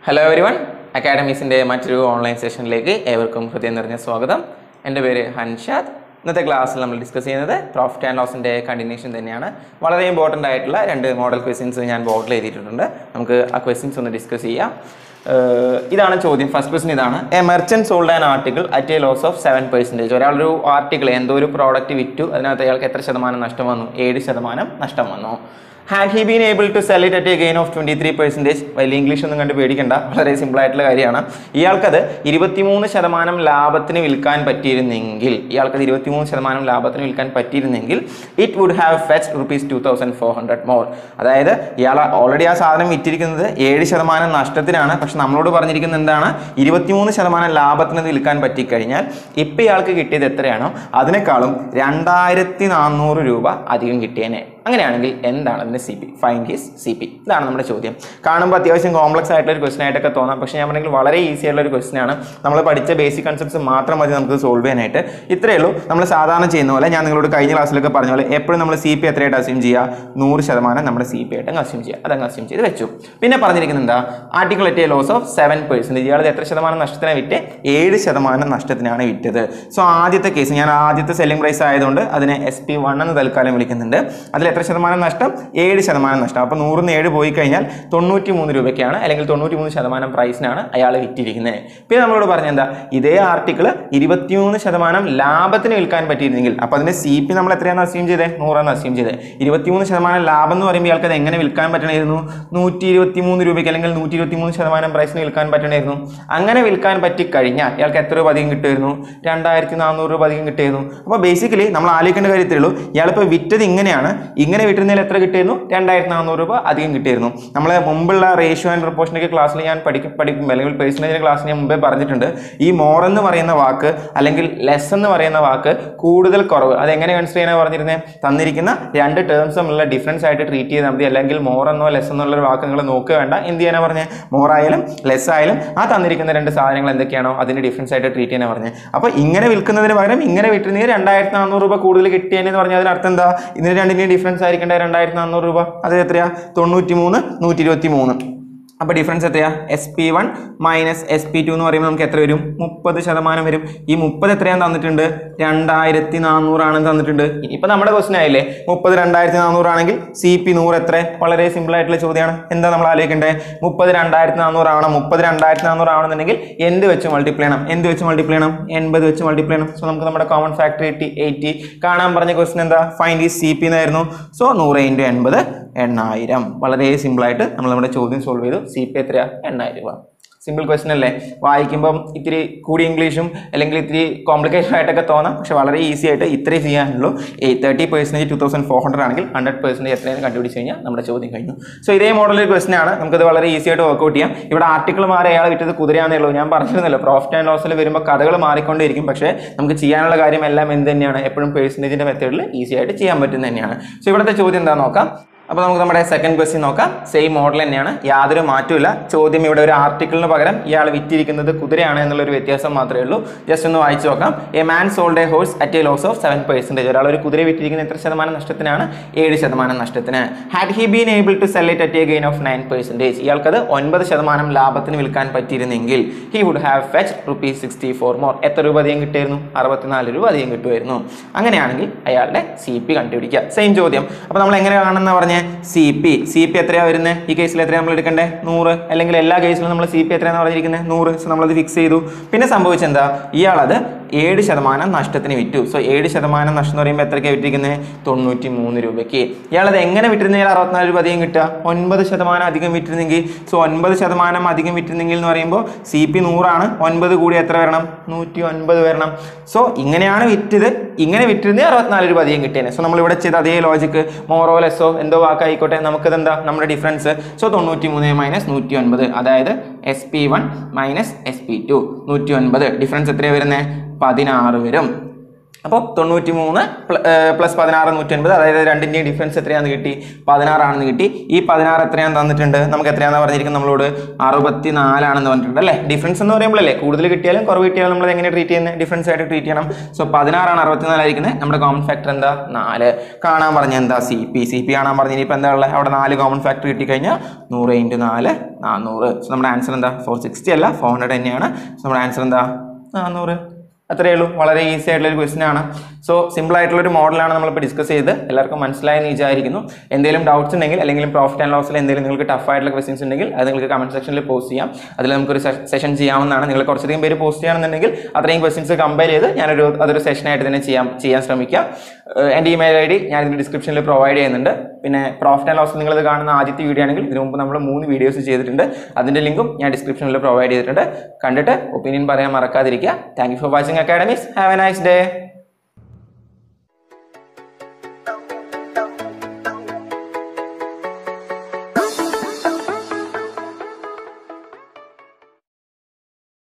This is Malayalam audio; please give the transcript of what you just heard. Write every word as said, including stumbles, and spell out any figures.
Hello everyone, Academicsന്റെ മറ്റൊരു ഓൺലൈൻ സെഷനിലേക്ക് ഏവർക്കും ഹൃദയം നിറഞ്ഞ സ്വാഗതം. എൻ്റെ പേര് ഹൻഷാദ്. ഇന്നത്തെ ക്ലാസ്സിൽ നമ്മൾ ഡിസ്കസ് ചെയ്യുന്നത് പ്രോഫിറ്റ് ആൻഡ് ലോസിൻ്റെ കണ്ടിന്യൂഷൻ തന്നെയാണ്. വളരെ ഇമ്പോർട്ടൻ്റ് ആയിട്ടുള്ള രണ്ട് മോഡൽ ക്വസ്റ്റ്യൻസ് ഞാൻ ബോർഡിൽ എഴുതിയിട്ടുണ്ട്. നമുക്ക് ആ ക്വസ്റ്റ്യൻസ് ഒന്ന് ഡിസ്കസ് ചെയ്യാം. ഇതാണ് ചോദ്യം. ഫസ്റ്റ് ക്വസ്റ്റ്യൻ ഇതാണ്. A merchant sold an article at a loss of seven percentage. ഒരാളൊരു ആർട്ടിക്കിൾ എന്തോ ഒരു പ്രോഡക്റ്റ് വിറ്റു, അതിനകത്ത് അയാൾക്ക് എത്ര ശതമാനം നഷ്ടം വന്നു? ഏഴ് ശതമാനം നഷ്ടം വന്നു. Had he been able to sell it at a gain of twenty-three percent? വലിയ ഇംഗ്ലീഷ് ഒന്നും കണ്ട് പേടിക്കണ്ട, വളരെ സിമ്പിൾ ആയിട്ടുള്ള കാര്യമാണ്. ഇയാൾക്കത് ഇരുപത്തിമൂന്ന് ശതമാനം ലാഭത്തിന് വിൽക്കാൻ പറ്റിയിരുന്നെങ്കിൽ ഇയാൾക്കത് ഇരുപത്തിമൂന്ന് ശതമാനം ലാഭത്തിന് വിൽക്കാൻ പറ്റിയിരുന്നെങ്കിൽ it would have fetched rupees two thousand four hundred more. അതായത് ഇയാൾ ഓൾറെഡി ആ സാധനം വിറ്റിരിക്കുന്നത് ഏഴ് ശതമാനം നഷ്ടത്തിനാണ്. പക്ഷെ നമ്മളോട് പറഞ്ഞിരിക്കുന്നത് എന്താണ്? ഇരുപത്തിമൂന്ന് ശതമാനം ലാഭത്തിന് വിൽക്കാൻ പറ്റിക്കഴിഞ്ഞാൽ ഇപ്പം ഇയാൾക്ക് കിട്ടിയത് എത്രയാണോ അതിനേക്കാളും രണ്ടായിരത്തി നാനൂറ് രൂപ അധികം കിട്ടിയേനെ. അങ്ങനെയാണെങ്കിൽ എന്താണ് അതിൻ്റെ C P? Find his C P. ഇതാണ് നമ്മുടെ ചോദ്യം. കാണുമ്പോൾ അത്യാവശ്യം കോംപ്ലക്സ് ആയിട്ടുള്ള ഒരു ക്വസ്റ്റൻ ആയിട്ടൊക്കെ തോന്നാം. പക്ഷേ ഞാൻ പറഞ്ഞെങ്കിൽ വളരെ ഈസി ആയിട്ടുള്ള ഒരു ക്വസ്റ്റൻ ആണ്. നമ്മൾ പഠിച്ച ബേസിക് കൺസെപ്റ്റ്സ് മാത്രം മതി നമുക്ക് സോൾവ് ചെയ്യാനായിട്ട്. ഇത്രയേ ഉള്ളൂ. നമ്മൾ സാധാരണ ചെയ്യുന്ന പോലെ ഞാൻ നിങ്ങളോട് കഴിഞ്ഞ ക്ലാസ്സിലൊക്കെ പറഞ്ഞ പോലെ എപ്പോഴും നമ്മൾ സി പി എത്രയായിട്ട് അസ്യൂം ചെയ്യുക? നൂറ് ശതമാനം നമ്മുടെ സി പി ആയിട്ട് അസ്യൂം ചെയ്യുക. അതങ്ങ് അസ്യൂം ചെയ്ത് വെച്ചു. പിന്നെ പറഞ്ഞിരിക്കുന്നത് എന്താ? Article at a loss of seven percentage. ഇയാൾ എത്ര ശതമാനം നഷ്ടത്തിനാണ് വിറ്റ്? ഏഴ് ശതമാനം നഷ്ടത്തിനാണ് വിറ്റത്. സോ ആദ്യത്തെ കേസ് ഞാൻ ആദ്യത്തെ സെല്ലിംഗ് പ്രൈസ് ആയതുകൊണ്ട് അതിനെ എസ് പി വൺ എന്ന് തൽക്കാലം വിളിക്കുന്നുണ്ട്. അതിൽ എത്ര ശതമാനം നഷ്ടം? ഏഴ് ശതമാനം നഷ്ടം. അപ്പോൾ നൂറിന് ഏഴ് പോയി കഴിഞ്ഞാൽ തൊണ്ണൂറ്റി മൂന്ന് രൂപയ്ക്കാണ് അല്ലെങ്കിൽ തൊണ്ണൂറ്റി മൂന്ന് ശതമാനം പ്രൈസിനാണ് അയാൾ വിറ്റിരിക്കുന്നത്. പിന്നെ നമ്മളോട് പറഞ്ഞെന്താ? ഇതേ ആർട്ടിക്കിൾ ഇരുപത്തിമൂന്ന് ശതമാനം ലാഭത്തിന് വിൽക്കാൻ പറ്റിയിരുന്നെങ്കിൽ അപ്പോൾ അതിൻ്റെ സി പി നമ്മൾ എത്രയാണെന്ന് അസ്യൂം ചെയ്തേ? നൂറാന്ന് അസ്യൂം ചെയ്തേ. ഇരുപത്തിമൂന്ന് ശതമാനം ലാഭം എന്ന് പറയുമ്പോൾ ഇയാൾക്ക് അത് എങ്ങനെ വിൽക്കാൻ പറ്റണമായിരുന്നു? നൂറ്റി ഇരുപത്തി മൂന്ന് രൂപയ്ക്ക് അല്ലെങ്കിൽ നൂറ്റി ഇരുപത്തി മൂന്ന് ശതമാനം പ്രൈസിന് വിൽക്കാൻ പറ്റണമായിരുന്നു. അങ്ങനെ വിൽക്കാൻ പറ്റിക്കഴിഞ്ഞാൽ ഇയാൾക്ക് എത്ര രൂപ അധികം കിട്ടുമായിരുന്നു? രണ്ടായിരത്തി നാനൂറ് രൂപ അധികം കിട്ടുമായിരുന്നു. അപ്പോൾ ബേസിക്കലി നമ്മൾ ആലോചിക്കേണ്ട കാര്യത്തിലേ ഉള്ളൂ. ഇയാളിപ്പോൾ വിറ്റത് ഇങ്ങനെയാണ്. ഇങ്ങനെ വിറ്റുന്നതിൽ എത്ര കിട്ടിയിരുന്നു? രണ്ടായിരത്തി നാനൂറ് രൂപ അധികം കിട്ടിയിരുന്നു. നമ്മൾ മുമ്പുള്ള റേഷ്യോ ആൻഡ് പ്രൊപ്പോർഷനൊക്കെ ക്ലാസ്സിൽ ഞാൻ പഠിക്കും പഠിക്കുമ്പോൾ അല്ലെങ്കിൽ പേഴ്സൻറ്റേജിൻ്റെ ക്ലാസ്സിൽ ഞാൻ മുമ്പേ പറഞ്ഞിട്ടുണ്ട്. ഈ മോർ എന്ന് പറയുന്ന വാക്ക് അല്ലെങ്കിൽ ലെസ് എന്ന് പറയുന്ന വാക്ക് കൂടുതൽ കുറവ് അതെങ്ങനെ കൺസിഡർ ചെയ്യാനാണ് പറഞ്ഞിരുന്നത്? തന്നിരിക്കുന്ന രണ്ട് ടേംസ് തമ്മിലുള്ള ഡിഫറൻസ് ആയിട്ട് ട്രീറ്റ് ചെയ്താൽ മതി. അല്ലെങ്കിൽ മോർ എന്നോ ലെസ് എന്നുള്ള ഒരു വാക്ക് നിങ്ങൾ നോക്കുക വേണ്ട. എന്ത് ചെയ്യാനാണ് പറഞ്ഞത്? മോർ ആയാലും ലെസ് ആയാലും ആ തന്നിരിക്കുന്ന രണ്ട് സാധനങ്ങൾ എന്തൊക്കെയാണോ അതിൻ്റെ ഡിഫറൻസ് ആയിട്ട് ട്രീറ്റ് ചെയ്യാനാണ് പറഞ്ഞത്. അപ്പോൾ ഇങ്ങനെ വിൽക്കുന്നതിന് പകരം ഇങ്ങനെ വിറ്റുന്നതിന് രണ്ടായിരത്തി നാനൂറ് രൂപ കൂടുതൽ കിട്ടിയെന്ന് പറഞ്ഞാൽ അതിനർത്ഥം എന്താ? ഇതിന് രണ്ടിൻ്റെയും ഡിഫറൻസ് ആയിരിക്കേണ്ട രണ്ടായിരത്തി നാനൂറ് രൂപ. അത് എത്രയാ? തൊണ്ണൂറ്റി മൂന്ന് നൂറ്റി ഇരുപത്തി മൂന്ന്. അപ്പോൾ ഡിഫറൻസ് എത്രയാ? S P one minus S P two എന്ന് പറയുമ്പോൾ നമുക്ക് എത്ര വരും? മുപ്പത് ശതമാനം വരും. ഈ മുപ്പത് എത്രയാണ് തന്നിട്ടുണ്ട്? രണ്ടായിരത്തി നാനൂറാണെന്ന് തന്നിട്ടുണ്ട്. ഇനിയിപ്പോൾ നമ്മുടെ ക്വസ്റ്റൻ ആയില്ലേ? മുപ്പത് രണ്ടായിരത്തി നാനൂറാണെങ്കിൽ സി പി നൂറ് എത്ര? വളരെ സിമ്പിൾ ആയിട്ടുള്ള ചോദ്യമാണ്. എന്താ നമ്മൾ ആലോചിക്കേണ്ടത്? മുപ്പത് രണ്ടായിരത്തി നാനൂറാവണം. മുപ്പത് രണ്ടായിരത്തി നാനൂറാവണമെന്നുണ്ടെങ്കിൽ എന്ത് വെച്ച് മൾട്ടിപ്ലൈ ചെയ്യണം? എന്ത് വെച്ച് മൾട്ടിപ്ലൈ ചെയ്യണം? എൺപത് വെച്ച് മൾട്ടിപ്ലൈ ചെയ്യണം. സോ നമുക്ക് നമ്മുടെ കോമൺ ഫാക്ടർ എയ്റ്റി എയ്റ്റി കാണാൻ പറഞ്ഞ ക്വസ്റ്റൻ എന്താ? ഫൈൻഡ് ഈസ് സി പി എന്നായിരുന്നു. സോ നൂറ് ഇൻറ്റു എൺപത് എണ്ണായിരം. വളരെ സിമ്പിളായിട്ട് നമ്മൾ നമ്മുടെ ചോദ്യം സോൾവ് ചെയ്തു. സി പി എത്രയാ? എണ്ണായിരം രൂപ. സിമ്പിൾ ക്വസ്റ്റൻ അല്ലേ? വായിക്കുമ്പം ഇത്തിരി കൂടി ഇംഗ്ലീഷും അല്ലെങ്കിൽ ഇത്തിരി കോംപ്ലിക്കേഷൻ ആയിട്ടൊക്കെ തോന്നാം. പക്ഷെ വളരെ ഈസി ആയിട്ട് ഇത്രേ ചെയ്യാനുള്ളൂ. Eight thirty percentage two thousand four hundred ആണെങ്കിൽ ഹൺഡ്രഡ് പെർസെൻറ്റേജ് എത്രയെന്ന് കണ്ടുപിടിച്ച് കഴിഞ്ഞാൽ നമ്മുടെ ചോദ്യം കഴിഞ്ഞു. സോ ഇതേ മോഡലൊരു ക്വസ്റ്റൻ ആണ്. നമുക്കത് വളരെ ഈസി ആയിട്ട് വർക്ക്ഔട്ട് ചെയ്യാം. ഇവിടെ ആർട്ടിക്കിൾ മാറി അയാൾ വിറ്റത് കുതിരയാണേ ഉള്ളൂ. ഞാൻ പറഞ്ഞിരുന്നല്ലോ പ്രോഫിറ്റ് ആൻഡ് ലോസിൽ വരുമ്പോൾ കഥകൾ മാറിക്കൊണ്ടേയിരിക്കും. പക്ഷേ നമുക്ക് ചെയ്യാനുള്ള കാര്യം എല്ലാം എന്ത് തന്നെയാണ്? എപ്പോഴും പേഴ്സൻറ്റേജിൻ്റെ മെത്തേഡിൽ ഈസി ആയിട്ട് ചെയ്യാൻ പറ്റുന്ന തന്നെയാണ്. സോ ഇവിടുത്തെ ചോദ്യം എന്താണെന്ന് നോക്കാം. അപ്പോൾ നമുക്ക് നമ്മുടെ സെക്കൻഡ് ക്വസ്റ്റ്യൻ നോക്കാം. സെയിം മോഡൽ തന്നെയാണ്, യാതൊരു മാറ്റമില്ല. ചോദ്യം ഇവിടെ ഒരു ആർട്ടിക്കിളിന് പകരം ഇയാൾ വിറ്റിരിക്കുന്നത് കുതിരയാണ് എന്നുള്ളൊരു വ്യത്യാസം മാത്രമേ ഉള്ളൂ. ജസ്റ്റ് ഒന്ന് വായിച്ചു നോക്കാം. A man sold a horse at a loss of seven percentage. ഒരാൾ ഒരു കുതിര വിറ്റിരിക്കുന്ന എത്ര ശതമാനം നഷ്ടത്തിനാണ്? ഏഴ് ശതമാനം നഷ്ടത്തിന്. Had he been able to sell it at a gain of nine percentage. ഇയാൾക്കത് ഒൻപത് ശതമാനം ലാഭത്തിന് വിൽക്കാൻ പറ്റിയിരുന്നെങ്കിൽ he would have fetched rupees sixty four more. എത്ര രൂപ അധികം കിട്ടിയിരുന്നു? അറുപത്തിനാല് രൂപ അധികം കിട്ടുമായിരുന്നു. അങ്ങനെയാണെങ്കിൽ അയാളുടെ സി പി കണ്ടുപിടിക്കുക. സെയിം ചോദ്യം. അപ്പോൾ നമ്മൾ എങ്ങനെ കാണുന്ന പറഞ്ഞ സി പി സി പി എത്രയാണ് വരുന്നത്? ഈ കേസിൽ എത്രയാണ് നമ്മൾ എടുക്കേണ്ടത്? നൂറ്. അല്ലെങ്കിൽ എല്ലാ കേസിലും നമ്മൾ സി പി എത്രയാണെന്ന് പറഞ്ഞിരിക്കുന്നത്? നൂറ്. സോ നമ്മളത് ഫിക്സ് ചെയ്തു. പിന്നെ സംഭവിച്ചെന്താ? ഇയാളത് ഏഴ് ശതമാനം നഷ്ടത്തിന് വിറ്റു. സോ ഏഴ് ശതമാനം നഷ്ടം എന്ന് പറയുമ്പോൾ എത്രയ്ക്കാണ് വിറ്റിരിക്കുന്നത്? തൊണ്ണൂറ്റി മൂന്ന് രൂപയ്ക്ക്. ഇയാളത് എങ്ങനെ വിറ്റിരുന്നെങ്കിൽ അറുപത്തിനാല് രൂപ അധികം കിട്ടുക? ഒൻപത് ശതമാനം അധികം വിറ്റിരുന്നെങ്കിൽ. സോ ഒൻപത് ശതമാനം അധികം വിറ്റിരുന്നെങ്കിൽ എന്ന് പറയുമ്പോൾ സി പി നൂറാണ്. ഒൻപത് കൂടി എത്ര വരണം? നൂറ്റി ഒൻപത് വരണം. സോ ഇങ്ങനെയാണ് വിറ്റത്. ഇങ്ങനെ വിറ്റിരുന്നെങ്കിൽ അറുപത്തിനാല് രൂപ അധികം കിട്ടിയേനെ. സോ നമ്മളിവിടെ ചെയ്ത അതേ ലോജിക്ക് മോറോ ലെസ്സോ എന്തോ വാക്കായിക്കോട്ടെ, നമുക്കതെന്താ നമ്മുടെ ഡിഫറൻസ്? സോ തൊണ്ണൂറ്റി മൂന്ന് മൈനസ് നൂറ്റി ഒൻപത്, അതായത് S P one minus S P two. നൂറ്റി ഒൻപത് ഡിഫറൻസ് എത്രയാണ് വരുന്നത്? പതിനാറ് വരും. അപ്പോൾ തൊണ്ണൂറ്റി മൂന്ന് പ്ലസ് പതിനാറ് നൂറ്റി അൻപത്, അതായത് രണ്ടിൻ്റെയും ഡിഫറൻസ് എത്രയാണെന്ന് കിട്ടി? പതിനാറാണെന്ന് കിട്ടി. ഈ പതിനാറ് എത്രയാണെന്ന് തന്നിട്ടുണ്ട്, നമുക്ക് എത്രയാണെന്ന് പറഞ്ഞിരിക്കുന്നത് നമ്മളോട്? അറുപത്തി നാലാണെന്ന് പറഞ്ഞിട്ടുണ്ട് അല്ലേ. ഡിഫറൻസ് എന്ന് പറയുമ്പോഴല്ലേ കൂടുതൽ കിട്ടിയാലും കുറവ് കിട്ടിയാലും നമ്മൾ എങ്ങനെ ട്രീറ്റ് ചെയ്യുന്നത്? ഡിഫറൻസ് ആയിട്ട് ട്രീറ്റ് ചെയ്യണം. സോ പതിനാറാണ് അറുപത്തിനാലായിരിക്കുന്നത്. നമ്മുടെ കോമൺ ഫാക്ടർ എന്താ? നാല്. കാണാൻ പറഞ്ഞ എന്താ? C P. സി പി കാണാൻ പറഞ്ഞ ഇനിയിപ്പോൾ എന്താ ഉള്ളത്? അവിടെ നാല് കോമൺ ഫാക്ടർ കിട്ടിക്കഴിഞ്ഞാൽ നൂറ് ഇൻറ്റു നാല് നാനൂറ്. സോ നമ്മുടെ ആൻസർ എന്താ? ഫോർ സിക്സ്റ്റി അല്ല, ഫോർ ഹൺഡ്രഡ് തന്നെയാണ്. സോ നമ്മുടെ ആൻസർ എന്താ? നാനൂറ്. അത്രയേ ഉള്ളൂ. വളരെ ഈസി ആയിട്ടുള്ളൊരു ക്വസ്റ്റൻ ആണ്. സോ സിമ്പിൾ ആയിട്ടുള്ളൊരു മോഡലാണ് നമ്മളിപ്പോൾ ഡിസ്കസ് ചെയ്ത് എല്ലാവർക്കും മനസ്സിലായെന്ന് വിചാരിക്കുന്നു. എന്തെങ്കിലും ഡൗട്ട്സ് ഉണ്ടെങ്കിൽ അല്ലെങ്കിൽ പ്രോഫിറ്റ് ആൻഡ് ലോസിൽ എന്തെങ്കിലും നിങ്ങൾക്ക് ടഫ് ആയിട്ടുള്ള ക്വസ്റ്റൻസ് ഉണ്ടെങ്കിൽ അത് നിങ്ങൾക്ക് കമന്റ് സെക്ഷനിൽ പോസ്റ്റ് ചെയ്യാം. അതിൽ നമുക്കൊരു സെഷൻ ചെയ്യാവുന്നതാണ്. നിങ്ങൾ കുറച്ചധികം പേര് പോസ്റ്റ് ചെയ്യുകയാണെന്നുണ്ടെങ്കിൽ അത്രയും ക്വസ്റ്റൻസ് കമ്പയർ ചെയ്ത് ഞാനൊരു അതൊരു സെഷനായിട്ട് തന്നെ ചെയ്യാൻ ചെയ്യാൻ ശ്രമിക്കാം. എൻ്റെ ഇമെയിൽ ഐ ഡി ഞാൻ ഇതിൻ്റെ ഡിസ്ക്രിപ്ഷനിൽ പ്രൊവൈഡ് ചെയ്യുന്നുണ്ട്. പിന്നെ പ്രോഫിറ്റ് ആൻഡ് ലോസ് നിങ്ങളിത് കാണുന്ന ആദ്യത്തെ വീഡിയോ ആണെങ്കിൽ ഇതിനു മുമ്പ് നമ്മൾ മൂന്ന് വീഡിയോസ് ചെയ്തിട്ടുണ്ട്. അതിൻ്റെ ലിങ്കും ഞാൻ ഡിസ്ക്രിപ്ഷനിൽ പ്രൊവൈഡ് ചെയ്തിട്ടുണ്ട്. കണ്ടിട്ട് ഒപ്പീനിയൻ പറയാൻ മറക്കാതിരിക്കുക. Thank you for watching academies. Have a nice day.